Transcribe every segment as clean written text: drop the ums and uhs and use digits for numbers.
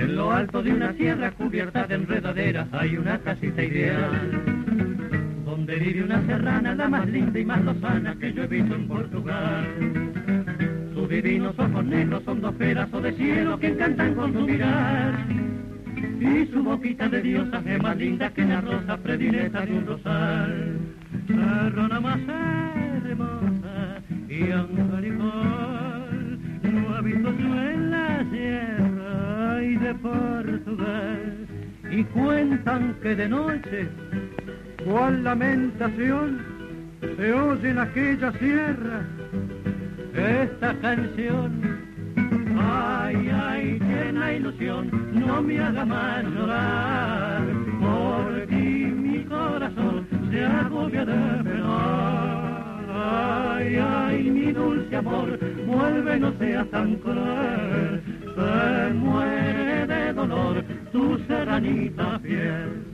En lo alto de una sierra cubierta de enredaderas hay una casita ideal, donde vive una serrana, la más linda y más lozana que yo he visto en Portugal. Sus divinos ojos negros son dos pedazos de cielo que encantan con su mirar, y su boquita de diosa es más linda que la rosa predilecta de un rosal. Serrana más hermosa y angelical, no ha visto yo en la sierra y de Portugal. Y cuentan que de noche, cual lamentación, se oye en aquella sierra esta canción. Ay, ay, llena ilusión, no me haga más llorar, por ti mi corazón se agobia de penar. Ay, ay, mi dulce amor, vuelve, no seas tan cruel, se muere de dolor tu serranita fiel.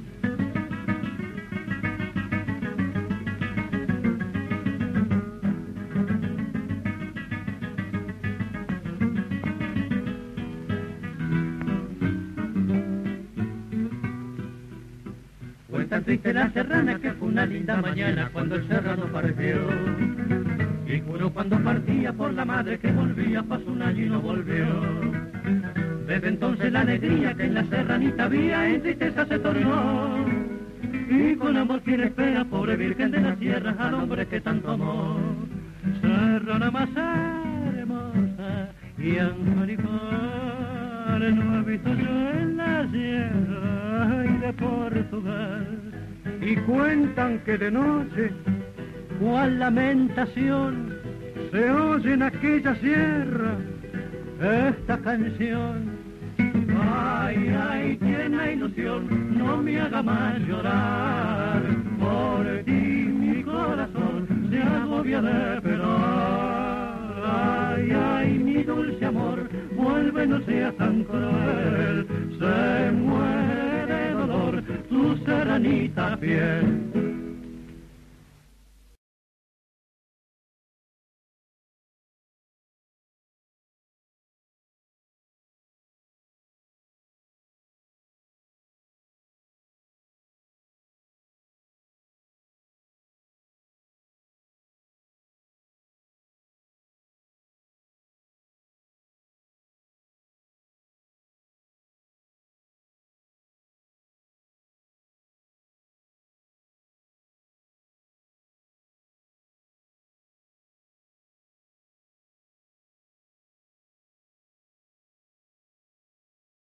Tan triste la serrana que fue una linda mañana cuando el serrano partió, y juró cuando partía por la madre que volvía, pasó un año y no volvió. Desde entonces la alegría que en la serranita había en tristeza se tornó, y con amor quien espera, pobre virgen de la sierra, al hombre que tanto amó. Serrana más hermosa y angelical, no he visto yo en la sierra y de Portugal. Y cuentan que de noche, cual lamentación, se oye en aquella sierra esta canción. Ay, ay, llena ilusión, no me haga más llorar, por ti mi corazón se agobia de penar. Ay, ay, mi dulce amor, vuelve, no seas tan cruel, se muere de dolor tu serranita fiel.